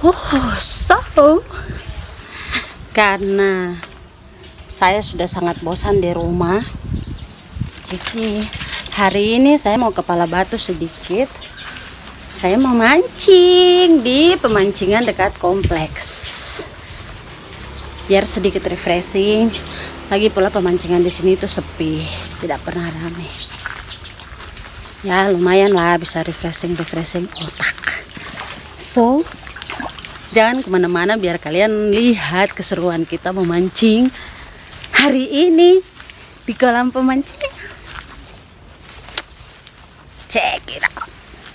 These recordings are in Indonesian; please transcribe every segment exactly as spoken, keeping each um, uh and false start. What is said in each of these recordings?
Oh, so karena saya sudah sangat bosan di rumah, jadi hari ini saya mau ke Pala Batu sedikit. Saya mau mancing di pemancingan dekat kompleks, biar sedikit refreshing. Lagi pula pemancingan di sini itu sepi, tidak pernah ramai. Ya lumayan lah, bisa refreshing refreshing otak. So jangan kemana-mana, biar kalian lihat keseruan kita memancing hari ini di kolam pemancingan. Check it out.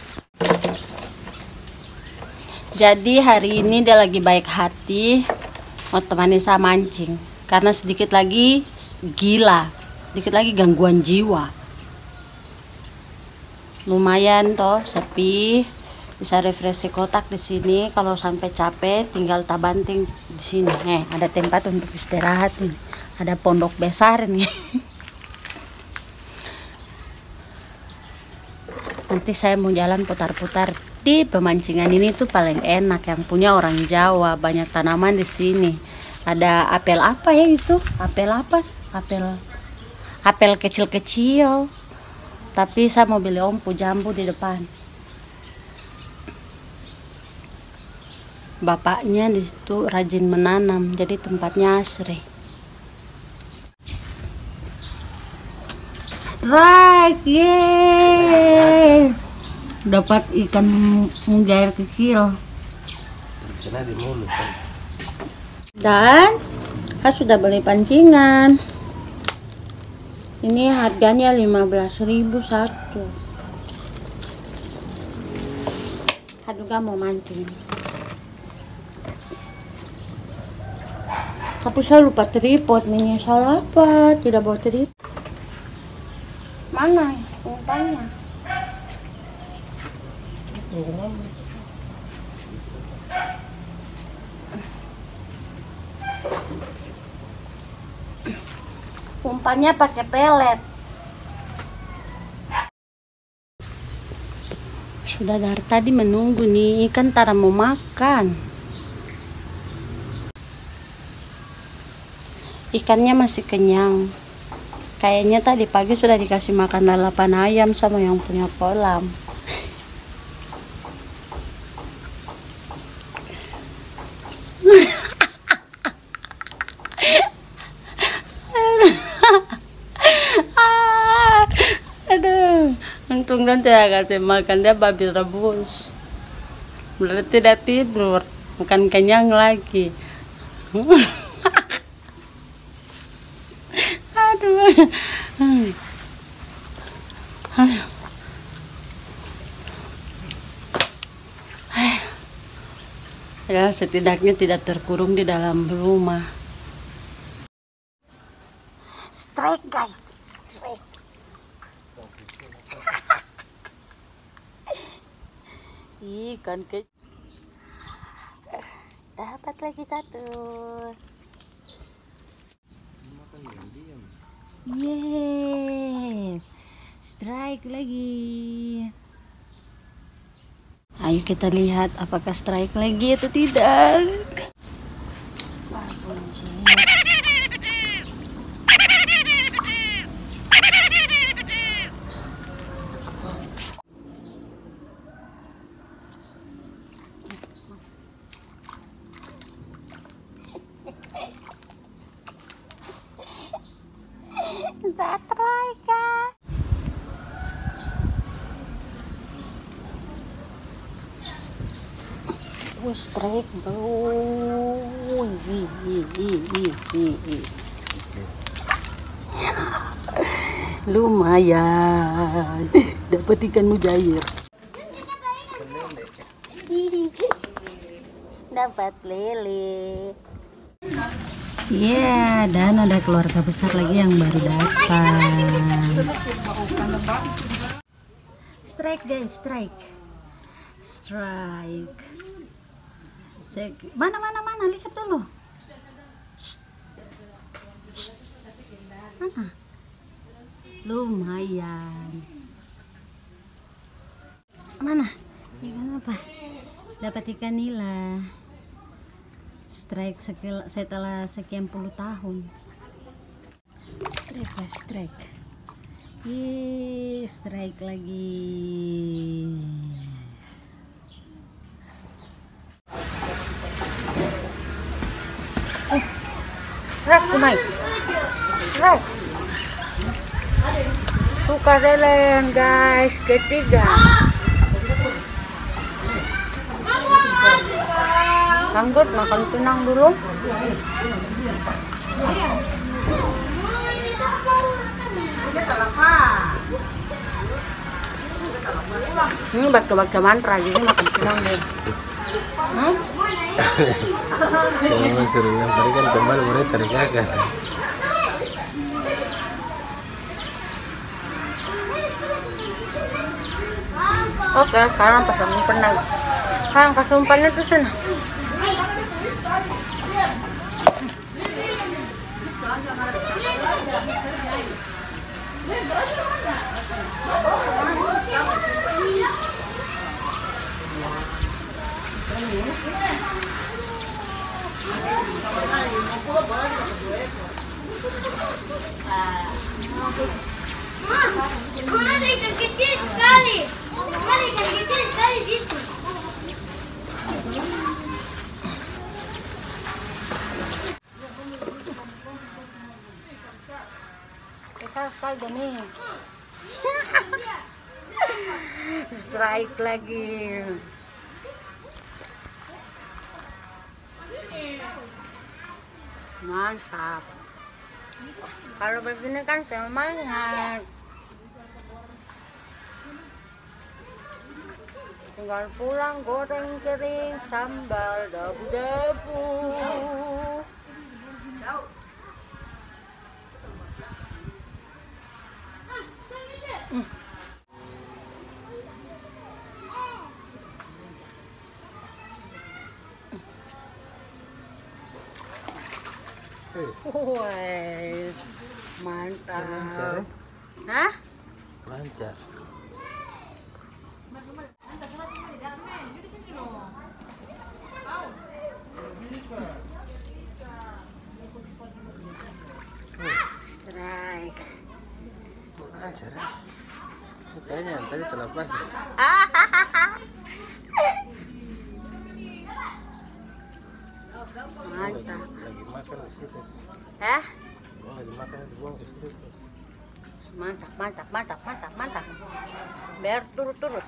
Jadi hari ini dia lagi baik hati mau temani saya mancing, karena sedikit lagi gila, sedikit lagi gangguan jiwa. Lumayan toh, sepi, bisa refreshing kotak di sini. Kalau sampai capek tinggal tabanting di sini. Eh, ada tempat untuk istirahat nih. Ada pondok besar nih. Nanti saya mau jalan putar-putar di pemancingan ini tuh paling enak, yang punya orang Jawa. Banyak tanaman di sini. Ada apel apa ya itu? Apel apa? Apel apel kecil-kecil. Tapi saya mau beli ompu jambu di depan. Bapaknya di situ rajin menanam, jadi tempatnya asri. Right, yeah. Dapat ikan mujair kecil. Dan saya sudah beli pancingan. Ini harganya lima belas ribu satu. Saya juga mau mancing. Tapi saya lupa tripod, menyesal apa tidak bawa tripod. Mana umpannya? Umpannya pakai pelet. Sudah dari tadi menunggu nih, ikan tara mau makan. Ikannya masih kenyang. Kayaknya tadi pagi sudah dikasih makan lalapan ayam sama yang punya kolam. Aduh, untung kan tidak kasih makan, dia babi rebus. Berarti tidak tidur, makan kenyang lagi. Aduh. Aduh. Ya, setidaknya tidak terkurung di dalam rumah. Strike guys, strike. Ikan ke dapat lagi satu. Yes, strike lagi. Ayo kita lihat apakah strike lagi atau tidak. Wah, bunyi. Strike. Oh, strike bro. Lumayan dapat ikan mujair. Dapat lele. Iya, yeah, dan ada keluarga besar lagi yang baru datang. Strike guys, strike. Strike. Mana mana mana, lihat dulu. Mana? Lumayan. Mana? Ikan apa? Dapat ikan nila. Strike setelah sekian puluh tahun. Strike, strike. Ih, strike lagi. Eh, strike kumai. Strike. Suka lelen guys, ketiga. Sanggut makan tunang dulu. Hmm, baca-baca mantra jadi makan tunang deh. Hmm? Jangan sering yang tadi kan kembali mulai tarik agak. Oke, sekarang pasang umpan. Sekarang kasih umpannya tuh sana. Mana ada ikan kecil sekali. Mana ikan kecil sekali di situ. Kita saja nih. Strike lagi. Mantap. Kalau begini kan semangat. Tinggal pulang goreng kering sambal dabu-dabu. Hmm. Woi, mantap. Hah? Lancar. Strike. Lancar. Kayaknya tadi terlepas. Mantap. Lagi makan di situ. Hah? Oh, lagi makan di buang ke situ. Mantap, mantap, mantap, mantap, mantap. Biar turut-turut.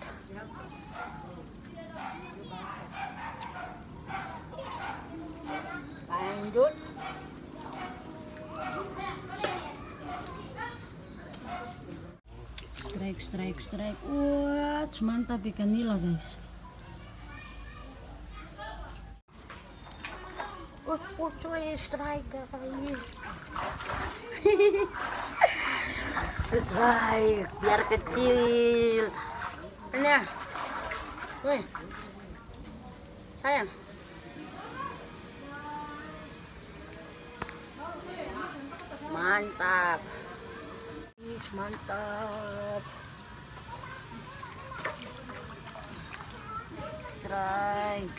Lanjut. Strike, strike, strike. Wah, mantap ikan nila guys. Uh, uh, cuy, strike guys. Strike, biar kecil. Ini ya. Wih. Sayang. Mantap. Is mantap. Strike.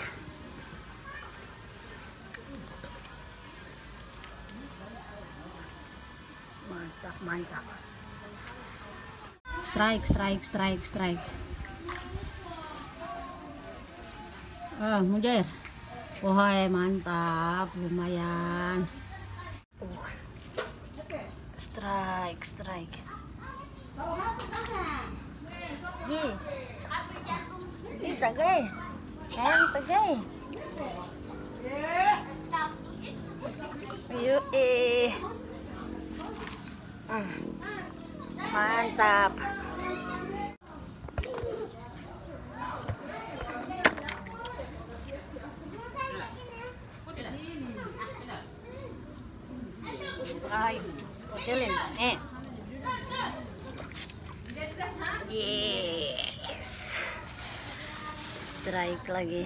Mantap, mantap. Strike, strike, strike, strike. Ah, mujair. Wahai, mantap, lumayan. Uh. Strike, strike. Ye. Ini tagay. Ayan, tagay. Ayo, eh. Mantap. Strike. Kecilin. Eh. Yes. Strike lagi.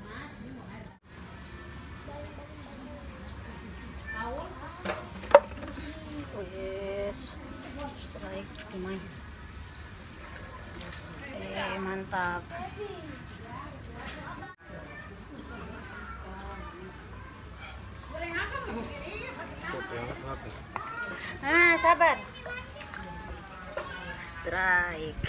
Yes. Strike cuman. Eh, mantap. Oke. Ah, sabar. Strike.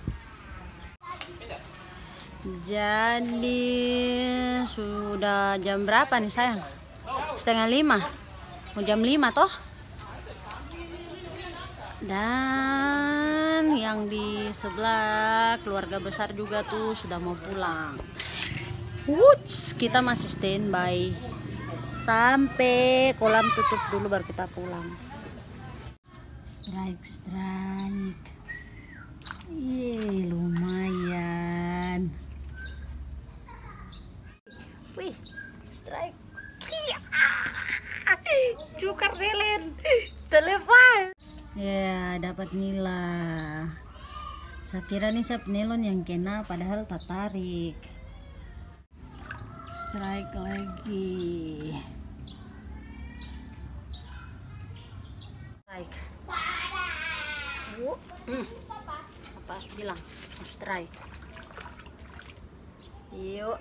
Jadi sudah jam berapa nih sayang? Setengah lima. Mau jam lima toh? Dan yang di sebelah keluarga besar juga tuh sudah mau pulang. Wuts, kita masih standby sampai kolam tutup dulu baru kita pulang. Strike, strike. Iya, lumayan. Wih, strike. Cukar delen. Telepon. Ya, dapat nila. Saya kira nih saya penelon yang kena, padahal tak tarik. Strike lagi. Strike. Hmm. Apa harus bilang? Strike. Yuk,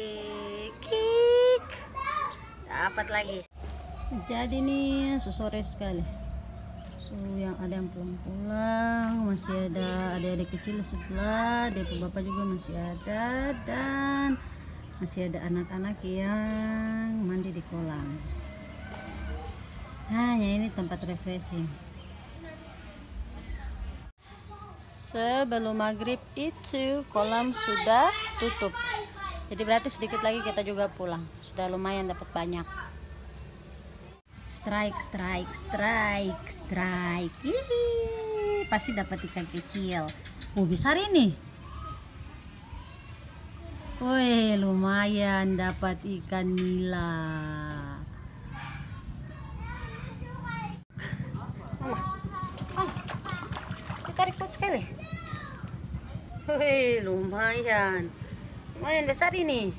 kick. Dapat lagi. Jadi nih sore sekali. So, yang ada yang pulang-pulang, masih ada adik-adik kecil sebelah, adik bapak juga masih ada, dan masih ada anak-anak yang mandi di kolam. Hanya ini tempat refreshing. Sebelum maghrib itu kolam sudah tutup, jadi berarti sedikit lagi kita juga pulang. Sudah lumayan dapat banyak. Strike, strike, strike, strike. Hihi, pasti dapat ikan kecil. Oh, besar ini. Woi, lumayan dapat ikan nila. Mama, ditarik kuat sekali. Woi, lumayan. Lumayan besar ini.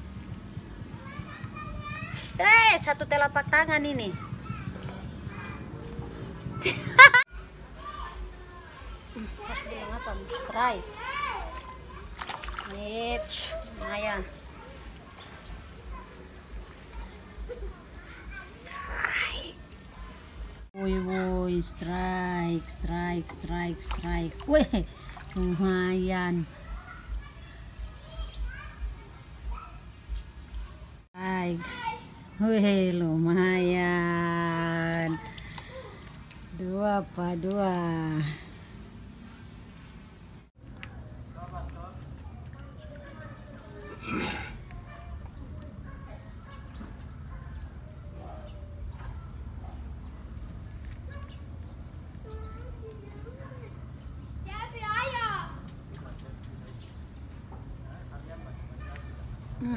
Eh, satu telapak tangan ini. Pas bilang apa? Strike. Nich, lumayan. Strike. Woi, woi, strike, strike, strike, strike. Wih, lumayan. Strike. Wih, lumayan. Dua apa dua? Hmm.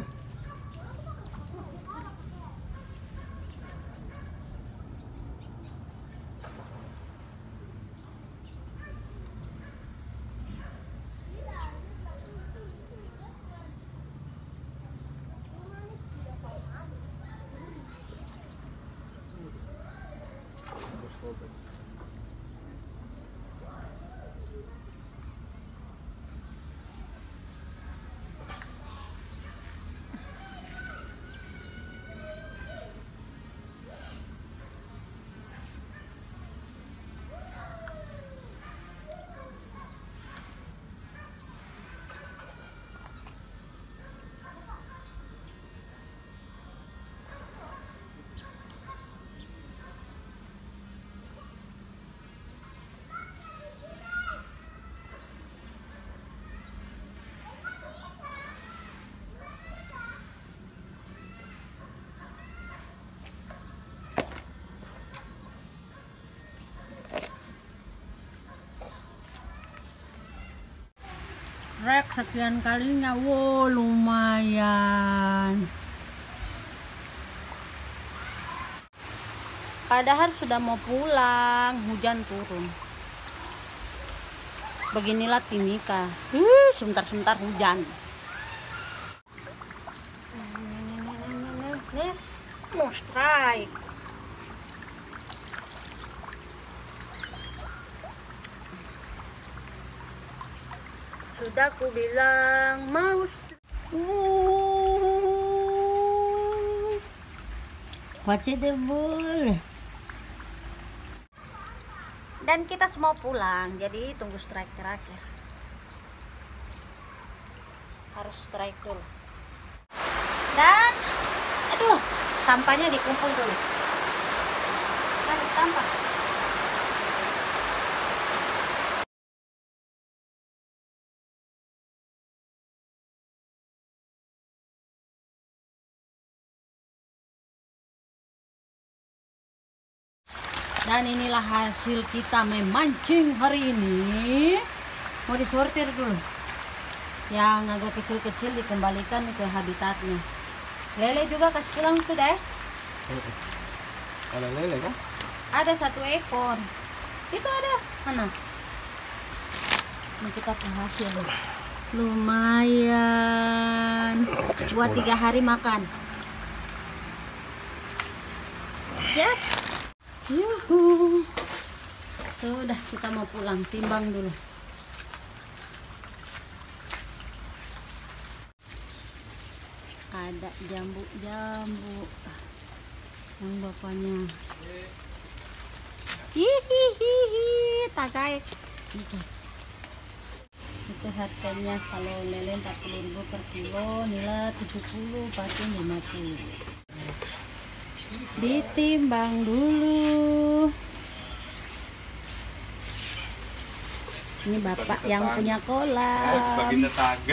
Rek sekian kalinya, wow lumayan. Padahal sudah mau pulang, hujan turun. Beginilah Timika, uh, sebentar-sebentar hujan. Nih, mau strike. Sudah aku bilang mau uh, watch the ball. Dan kita semua pulang, jadi tunggu strike terakhir. Harus strike dulu. Dan aduh, sampahnya dikumpul dulu. Tarik sampah. Dan inilah hasil kita memancing hari ini. Mau disortir dulu. Yang agak kecil-kecil dikembalikan ke habitatnya. Lele juga kasih pulang sudah ya? Ada lele kan? Ada satu ekor. Itu ada. Mana? Ini kita penghasil. Lumayan. Buat tiga hari makan. Ya. Yuhu. Sudah, kita mau pulang. Timbang dulu. Ada jambu-jambu yang bapaknya. Hihihihi, tagai. Itu harganya kalau lele empat puluh ribu per kilo, nila tujuh puluh, patin lima puluh. Ditimbang dulu. Ini bapak yang punya kolam. Bagi tetangga.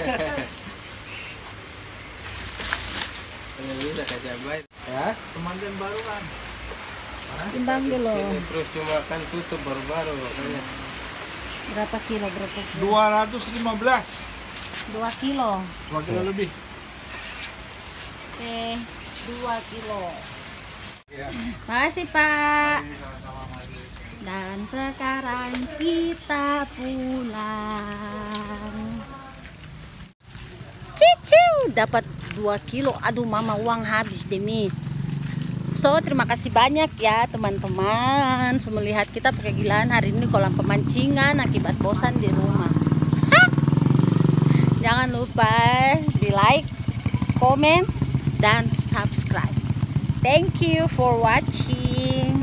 Ini bisa kaca baik. Ya, Pemandian baru kan. Timbang dulu. ini terus cuma kan tutup baru-baru makanya. Berapa kilo? Berapa kilo? dua ratus lima belas. Dua kilo. dua kilo lebih. Oke, dua kilo. Ya. Makasih Pak. Dan sekarang kita pulang. Ciciu, dapat dua kilo. Aduh mama, uang habis demi. So terima kasih banyak ya teman-teman sudah melihat kita pakai gilaan hari ini kolam pemancingan akibat bosan di rumah. Hah? Jangan lupa di like, komen, dan subscribe. Thank you for watching.